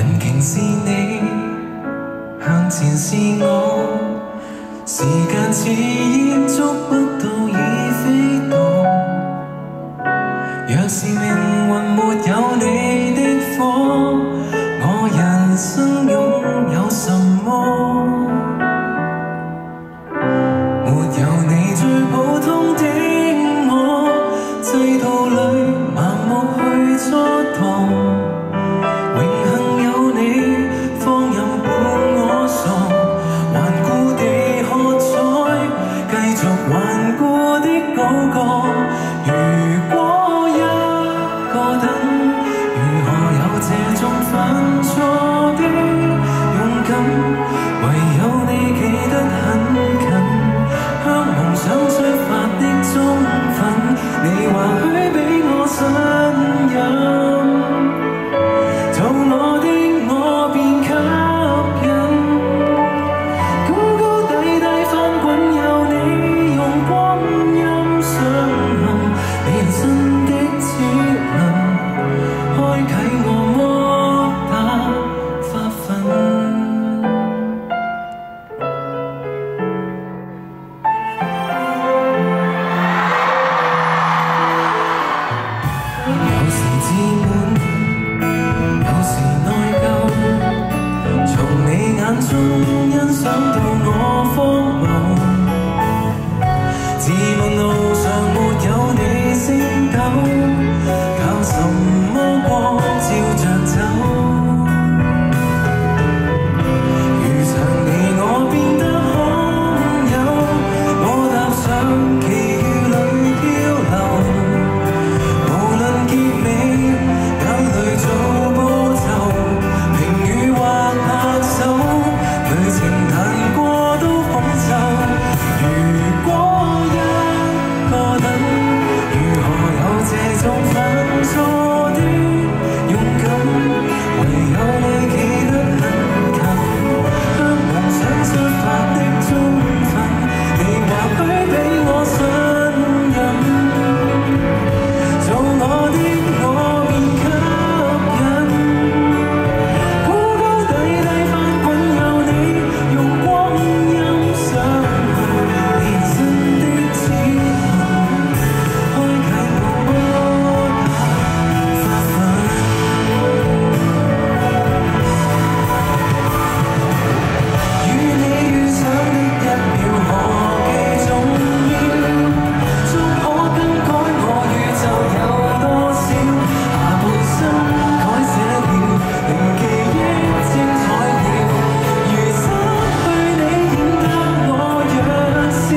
引擎是你，向前是我，時間似煙捉不到已飛動。若是命運沒有你的火，我人生擁有什麼？沒有你最普通的我，制度裏盲目去蹉跎。榮幸有你，放任伴我傻，頑固地喝彩，繼續頑固的嗰個。如果一個等，如何有這種犯錯的勇敢？唯有你企得很近，向夢想出發的忠憤，你或許比我信任。做我的我便吸引，高高低低翻滾有你，用光陰上行，你人生的潛能，開啟我摩打發奮。有時自滿，有時內疚，從你眼中欣賞到我荒謬。自問路上沒有你星斗，靠什麼光照着走？遇上你我變得空有，我踏上奇遇裏漂流。無論結尾，眼淚做報酬，評語或拍手，旅程難過都捧走。如果一個等，如何有這種犯錯的勇敢？唯有你企得很近，向夢想出發的忠憤，你或許比我信任。做我的我便吸引，高高低低翻滾有你，用光陰上行，你人生的潛能，開啟我摩打發奮。與你遇上的一秒何其重要，終可更改我宇宙有多少，下半生改寫了，令記憶精彩了。如失去你，顯得我弱小。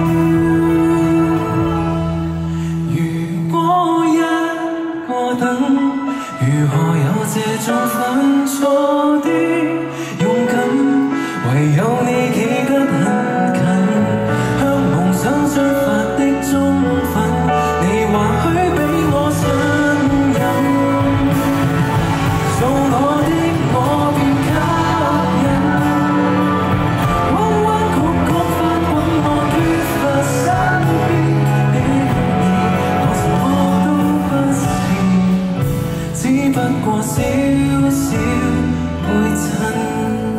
如果一個等，如何有這種犯錯的勇敢？唯有你企得很近，向夢想出發的忠憤，你或許比我信任。做我的我便吸引，彎彎曲曲翻滾我缺乏身邊的你，我什麼都不是，只不過小小陪襯。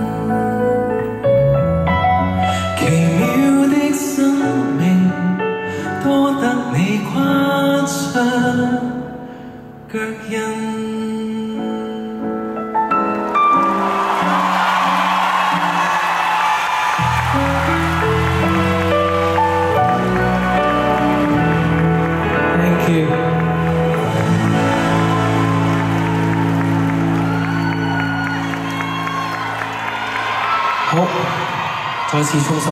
奇妙的生命，多得你跨出腳印。Thank you。好，再次衷心。